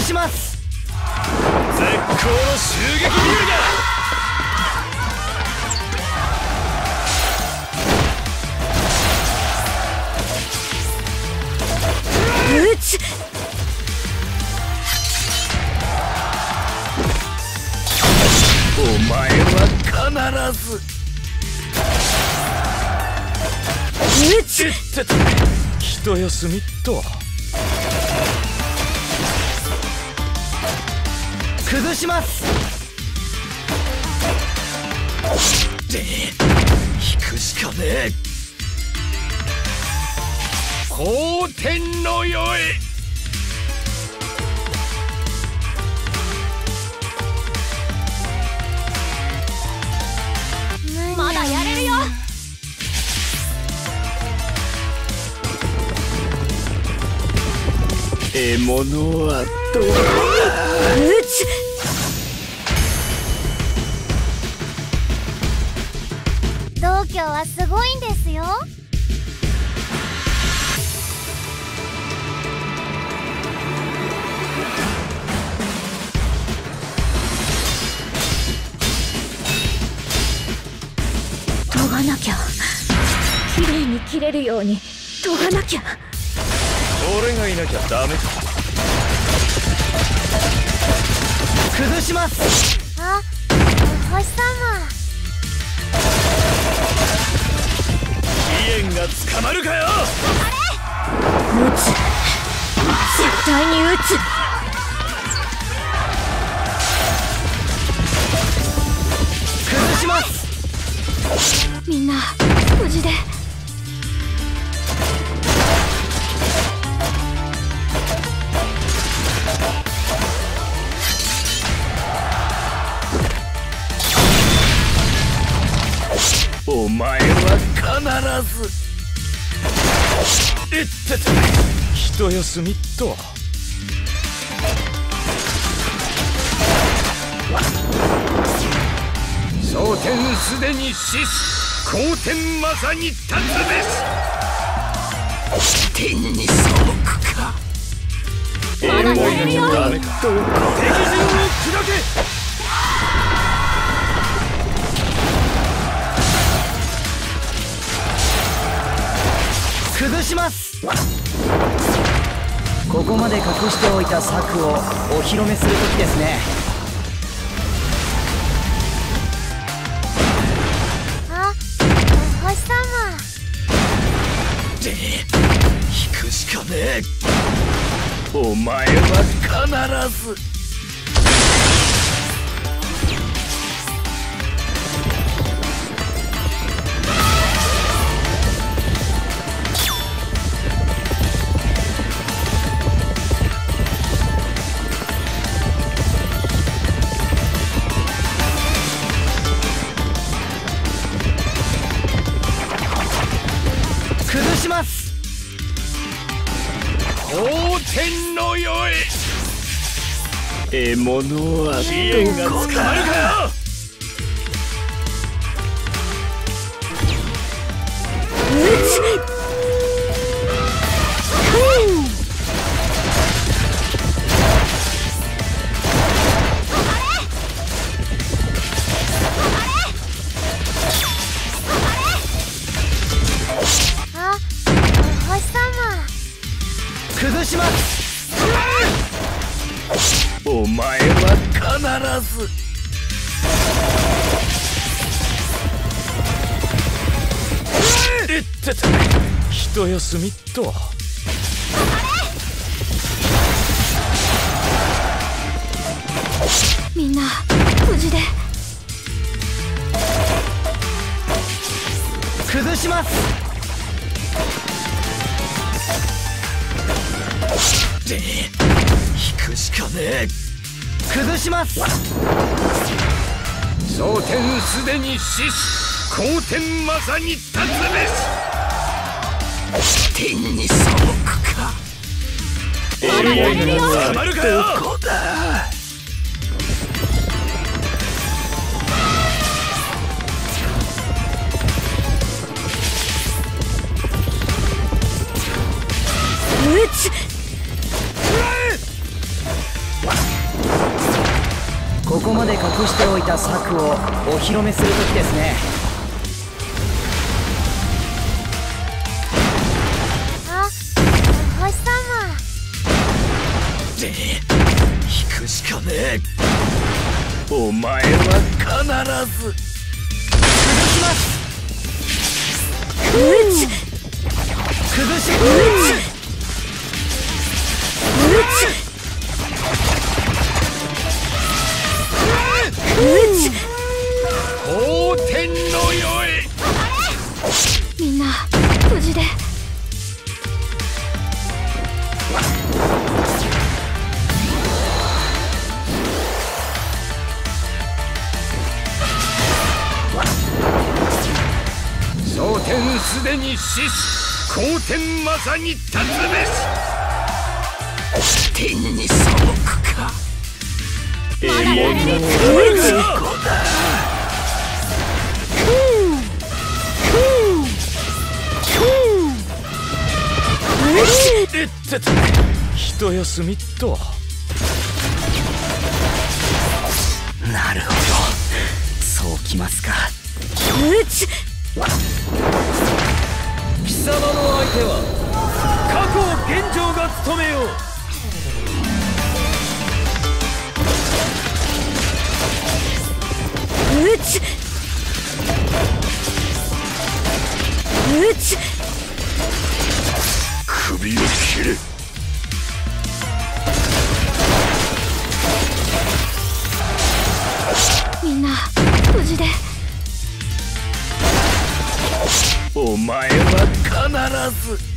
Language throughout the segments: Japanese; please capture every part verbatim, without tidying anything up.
します。 絶好の襲撃ビルだ。 うちお前は必ずうちってと一休みっと。 崩します。 で引くしかねえ。蒼天の世へ。 まだやれるよ。 獲物はどうだ。 うち道教はすごいんですよ。 研がなきゃ。きれいに切れるように研がなきゃ。 俺がいなきゃダメか。 崩します。 あ、お星様。 飛燕が捕まるかよ。 撃つ。絶対に撃つ。 崩します。 みんな無事で。 お前は必ずいってて一休みっと。蒼天すでに死す。蒼天まさに立つべし。天に背くか。 まだやれるよ。 ダメか。敵陣を砕け。 崩します。ここまで隠しておいた策をお披露目する時ですね。 あ、お星様。 で引くしかねえ。お前は必ず崩します。 蒼天の世へ。獲物は飛燕が捕まるかよ。 うちあ、お星様。 崩します。 お前は必ずいってて一休みっと。 みんな無事で。 崩します。 で引くしかねえ。 崩します。 蒼天すでに死す。蒼天まさに立つべし。天に背くか。 まだやれるよ。 捕まるかよ。 どこだ。うちここまで隠しておいた策をお披露目する時ですね。 あ、お星様。 で引くしかねえ。お前は必ず崩します。 うち崩しうち蒼天の世へ。 みんな無事で。 蒼天すでに死し、後天まさに立つべし。天に背くか。えもんの子だ。えってと一休みっと。 なるほど、そうきますか。 うち貴様の相手は過去を玄城が務めよう。 うちうち首を切れ。 みんな無事で。 お前は必ず。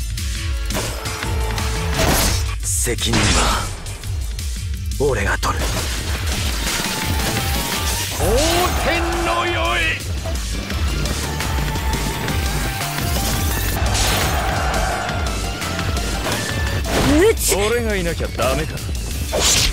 責任は俺が取る。 蒼天の世へ。 うち俺がいなきゃダメか。